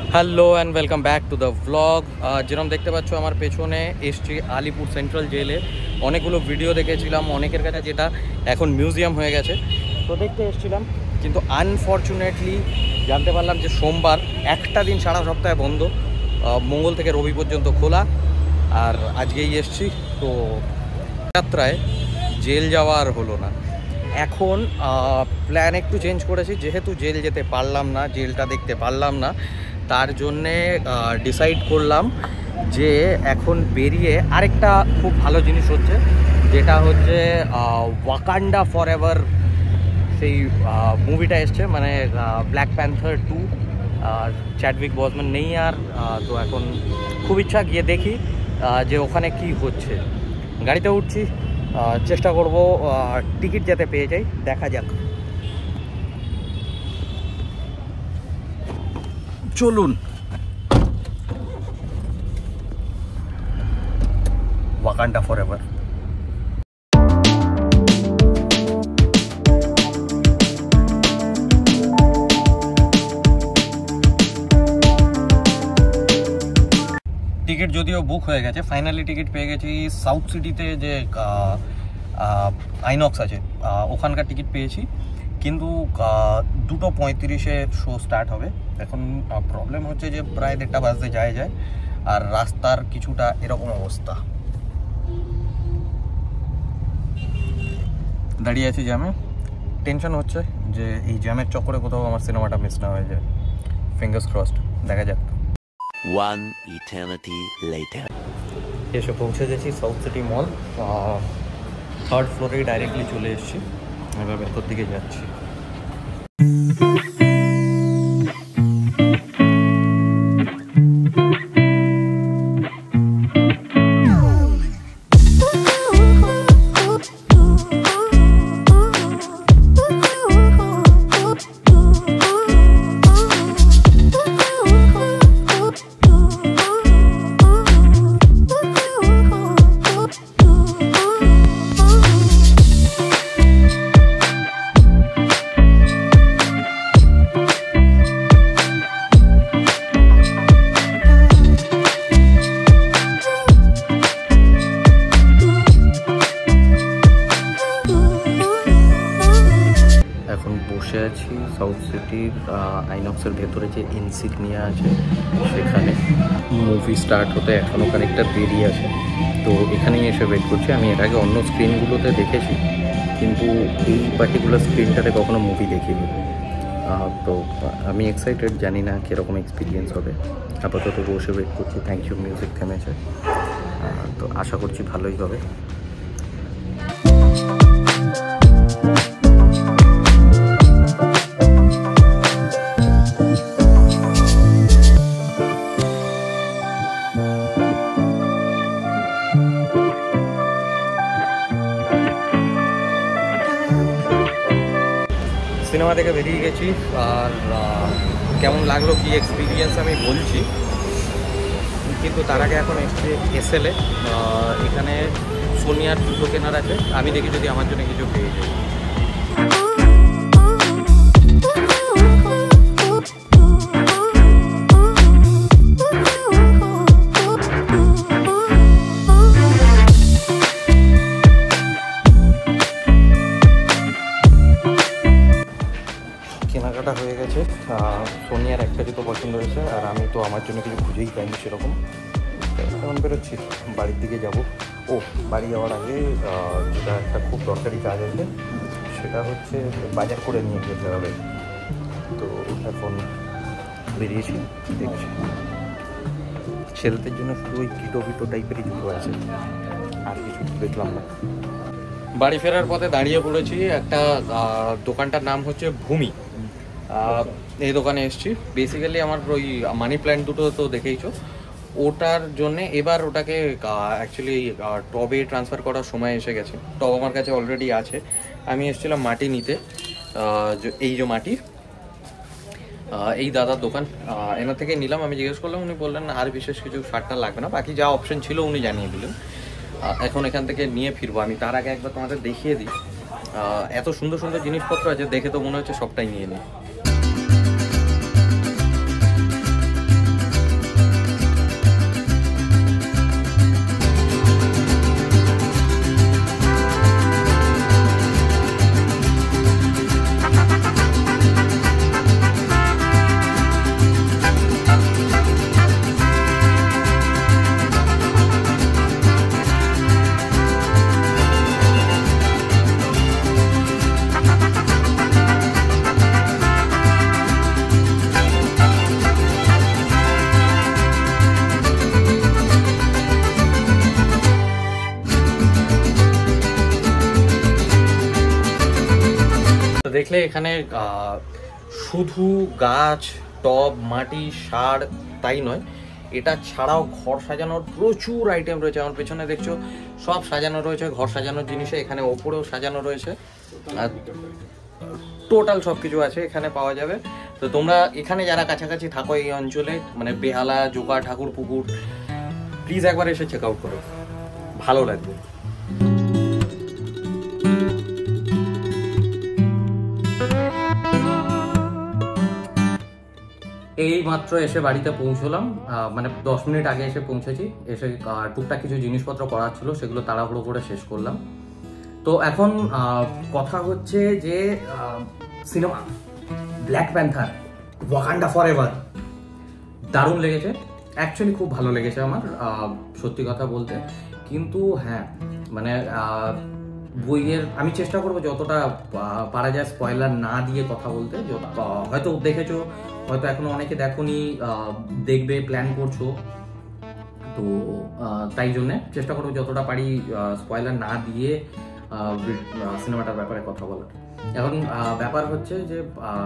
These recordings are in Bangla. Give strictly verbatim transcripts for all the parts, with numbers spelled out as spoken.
Hello and welcome back to the vlog. যেরকম দেখতে পাচ্ছ আমার পেছনে এসছি আলিপুর সেন্ট্রাল জেলে। অনেকগুলো ভিডিও দেখেছিলাম অনেকের কাছে, যেটা এখন মিউজিয়াম হয়ে গেছে, তো দেখতে এসেছিলাম। কিন্তু আনফর্চুনেটলি জানতে পারলাম যে সোমবার একটা দিন সারা সপ্তাহে বন্ধ, মঙ্গল থেকে রবি পর্যন্ত খোলা। আর আজকেই এসছি, তো যাত্রায় জেল যাওয়া আর হলো না। এখন প্ল্যান একটু চেঞ্জ করেছি, যেহেতু জেল যেতে পারলাম না, জেলটা দেখতে পারলাম না, তার জন্যে ডিসাইড করলাম যে এখন বেরিয়ে আরেকটা খুব ভালো জিনিস হচ্ছে, যেটা হচ্ছে ওয়াকান্ডা ফর এভার সেই মুভিটা এসছে, মানে ব্ল্যাক প্যান্থার টু। আর চ্যাডউইক বসম্যান নেই আর, তো এখন খুব ইচ্ছা গিয়ে দেখি যে ওখানে কি হচ্ছে। গাড়িতে উঠছি, চেষ্টা করব টিকিট যাতে পেয়ে যাই, দেখা যাক। চলুন। Wakanda for ever. টিকিট যদিও বুক হয়ে গেছে, ফাইনালি টিকিট পেয়ে গেছি। সাউথ সিটিতে যে আইনক্স আছে ওখানকার টিকিট পেয়েছি, কিন্তু দুটো পঁয়ত্রিশে শো স্টার্ট হবে। এখন প্রবলেম হচ্ছে যে প্রায় দেড়টা বাজতে যায় যায় আর রাস্তার কিছুটা এরকম অবস্থা। দাঁড়িয়ে আছি জ্যামে, টেনশন হচ্ছে যে এই জ্যামের চক্করে কোথাও আমার সিনেমাটা মিস না হয়ে যায়। ফিঙ্গার্স ক্রসড, দেখা যাক। One eternity later. এসে পৌঁছে গেছি সাউথ সিটি মল, থার্ড ফ্লোরেই ডাইরেক্টলি চলে এসেছি। এবার ভেতর দিকে যাচ্ছি। বসে আছি সাউথ সিটির আইনক্সের ভেতরে যে ইনসিগনিয়া আছে সেখানে। মুভি স্টার্ট হতে এখনও খানিকটা দেরি আছে, তো এখানেই এসে ওয়েট করছি। আমি এর আগে অন্য স্ক্রিনগুলোতে দেখেছি, কিন্তু এই পার্টিকুলার স্ক্রিনটাতে কখনো মুভি দেখিনি। তো আমি এক্সাইটেড, জানি না কীরকম এক্সপিরিয়েন্স হবে। আপাতত বসে ওয়েট করছি। থ্যাংক ইউ, মিউজিক থেমেছে, তো আশা করছি ভালোই হবে। সিনেমা থেকে বেরিয়ে গেছি, আর কেমন লাগলো কি এক্সপিরিয়েন্স আমি বলছি, কিন্তু তার আগে এখন এসছে এসএলএ। এখানে সোনিয়ার জুতো কেনার আছে, আমি দেখি যদি আমার জন্য কিছু পেয়ে যাই। কেনাকাটা হয়ে গেছে, সোনিয়ার একটা জুতো পছন্দ হয়েছে, আর আমি তো আমার জন্য কিছু খুঁজেই পাইনি সেরকম। এখন বেরোচ্ছি, বাড়ির দিকে যাব। ও বাড়ি যাওয়ার আগে যেটা একটা খুব দরকারি কাজ আছে, সেটা হচ্ছে বাজার করে নিয়ে যেতে হবে। তো এখন বেরিয়েছি, দেখছি ছেলেদের জন্য শুধু ওই কিটো বিটো টাইপেরই জুতো আছে, আর কিছু দেখলাম না। বাড়ি ফেরার পথে দাঁড়িয়ে পড়েছি একটা দোকানটার নাম হচ্ছে ভূমি। এই দোকানে এসেছি বেসিক্যালি আমার ওই মানি প্ল্যান্ট দুটো তো দেখেইছো, ওটার জন্যে এবার ওটাকে অ্যাকচুয়ালি টবে ট্রান্সফার করার সময় এসে গেছে। টব আমার কাছে অলরেডি আছে, আমি এসেছিলাম মাটি নিতে। এই যে মাটি, এই দাদার দোকান, এনার থেকে নিলাম। আমি জিজ্ঞেস করলাম, উনি বললেন আর বিশেষ কিছু সারটা লাগবে না, বাকি যা অপশন ছিল উনি জানিয়ে দিলেন। এখন এখান থেকে নিয়ে ফিরবো। আমি তার আগে একবার তোমাদের দেখিয়ে দিই, এত সুন্দর সুন্দর জিনিসপত্র আছে, দেখে তো মনে হচ্ছে সবটাই নিয়ে নিই। দেখলে এখানে শুধু গাছ, টব, মাটি, সার তাই নয়, এটা ছাড়াও ঘর সাজানোর প্রচুর আইটেম রয়েছে। আমার পেছনে দেখছো সব সাজানো রয়েছে, ঘর সাজানোর জিনিসে। এখানে ওপরেও সাজানো রয়েছে, আর টোটাল সব কিছু আছে এখানে পাওয়া যাবে। তো তোমরা এখানে যারা কাছাকাছি থাকো এই অঞ্চলে, মানে বেহালা, জোকা, ঠাকুর পুকুর, প্লিজ একবার এসে চেক আউট করো, ভালো লাগবে। এই মাত্র এসে বাড়িতে পৌঁছলাম, মানে দশ মিনিট আগে এসে পৌঁছেছি। এসে টুকটাক কিছু জিনিসপত্র করার ছিল, সেগুলো তাড়াহুড়ো করে শেষ করলাম। তো এখন কথা হচ্ছে যে cinema Black Panther Wakanda Forever দারুণ লেগেছে, অ্যাকচুয়ালি খুব ভালো লেগেছে আমার, সত্যি কথা বলতে। কিন্তু হ্যাঁ, মানে বইয়ের আমি চেষ্টা করবো যতটা পারা যায় স্পয়লার না দিয়ে কথা বলতে। হয়তো দেখেছো, হয়তো এখনো অনেকে দেখোনি, দেখবে প্ল্যান করছো, তো তাই জন্যে চেষ্টা করবো যতটা পারি স্পয়লার না দিয়ে সিনেমাটার ব্যাপারে কথা বলার। এখন ব্যাপার হচ্ছে যে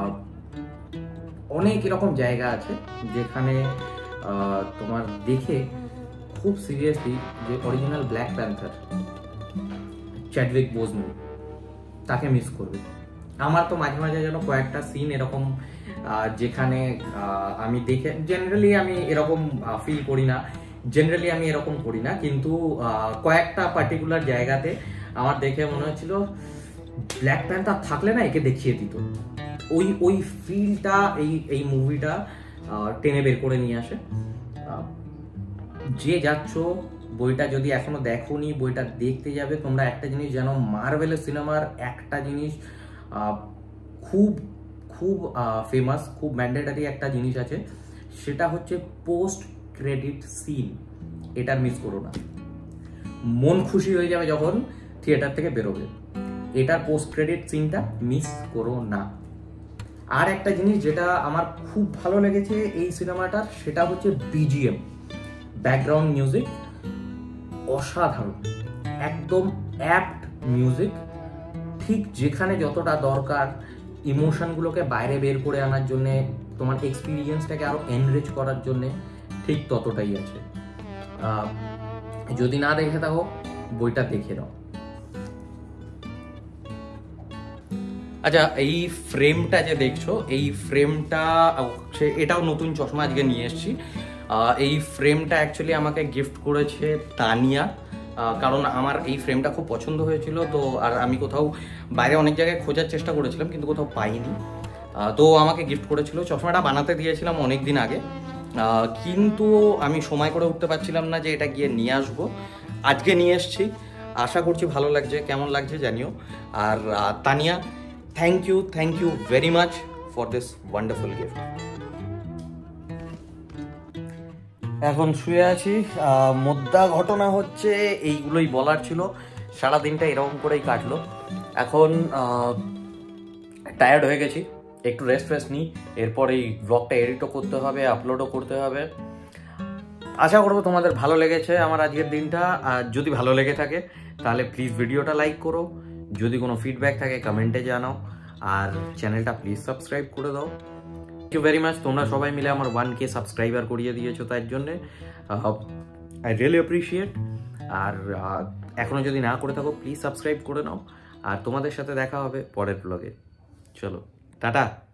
অনেক এরকম জায়গা আছে যেখানে তোমার দেখে খুব সিরিয়াসলি যে original Black Panther Chadwick Boseman তাকে মিস করবে। আমার তো মাঝে মাঝে যেন কয়েকটা সিন এরকম যেখানে আমি দেখে, জেনারেলি আমি এরকম ফিল করি না, জেনারেলি আমি এরকম করি না, কিন্তু কয়েকটা পার্টিকুলার জায়গাতে আমার দেখে মনে হচ্ছিল ব্ল্যাক প্যান্থার থাকলে না একে দেখিয়ে দিত। ওই ওই ফিলটা এই এই মুভিটা টেনে বের করে নিয়ে আসে। যে যাচ্ছ, বইটা যদি এখনো দেখোনি, বইটা দেখতে যাবে। তোমরা একটা জিনিস জানো, মার্ভেলের সিনেমার একটা জিনিস খুব খুব ফেমাস, খুব ম্যান্ডেটারি একটা জিনিস আছে, সেটা হচ্ছে পোস্ট ক্রেডিট সিন। এটার মিস করো না, মন খুশি হয়ে যাবে যখন থিয়েটার থেকে বেরোবে। এটার পোস্ট ক্রেডিট সিনটা মিস করো না। আর একটা জিনিস যেটা আমার খুব ভালো লেগেছে এই সিনেমাটার, সেটা হচ্ছে বিজিএম, ব্যাকগ্রাউন্ড মিউজিক, অসাধারণ, একদম অ্যাপ্ট মিউজিক, ঠিক যেখানে যতটা দরকার ইমোশনগুলোকে বাইরে বের করে আনার জন্যে, তোমার এক্সপিরিয়েন্সটাকে আরো এনরিচ করার জন্যে ঠিক ততটাই আছে। যদি না দেখে থাকো, বইটা দেখে নাও। আচ্ছা, এই ফ্রেমটা যে দেখছো, এই ফ্রেমটা এটাও নতুন চশমা আজকে নিয়ে এসেছি। এই ফ্রেমটা অ্যাকচুয়ালি আমাকে গিফট করেছে তানিয়া, কারণ আমার এই ফ্রেমটা খুব পছন্দ হয়েছিল। তো আর আমি কোথাও বাইরে অনেক জায়গায় খোঁজার চেষ্টা করেছিলাম, কিন্তু কোথাও পাইনি, তো আমাকে গিফট করেছিল। চশমাটা বানাতে দিয়েছিলাম অনেক দিন আগে, কিন্তু আমি সময় করে উঠতে পারছিলাম না যে এটা গিয়ে নিয়ে আসবো। আজকে নিয়ে এসেছি, আশা করছি ভালো লাগছে। কেমন লাগছে জানিও। আর Tania, thank you thank you very much for this wonderful gift. এখন শুয়ে আছি। মোদ্দা ঘটনা হচ্ছে এইগুলোই বলার ছিল, সারাদিনটা এরকম করেই কাটলো। এখন টায়ার্ড হয়ে গেছি, একটু রেস্ট ফেস্ট নিই, এরপর এই ব্লগটা এডিটও করতে হবে, আপলোডও করতে হবে। আশা করবো তোমাদের ভালো লেগেছে আমার আজকের দিনটা। আর যদি ভালো লেগে থাকে তাহলে প্লিজ ভিডিওটা লাইক করো, যদি কোনো ফিডব্যাক থাকে কমেন্টে জানাও, আর চ্যানেলটা প্লিজ সাবস্ক্রাইব করে দাও। থ্যাংক ইউ ভেরি মাচ, তোমরা সবাই মিলে আমার ওয়ান কে সাবস্ক্রাইবার করিয়ে দিয়েছো, তার জন্যে আই রিয়েলি অ্যাপ্রিসিয়েট। আর এখনও যদি না করে থাকো প্লিজ সাবস্ক্রাইব করে নাও। আর তোমাদের সাথে দেখা হবে পরের ব্লগে। চলো, টাটা।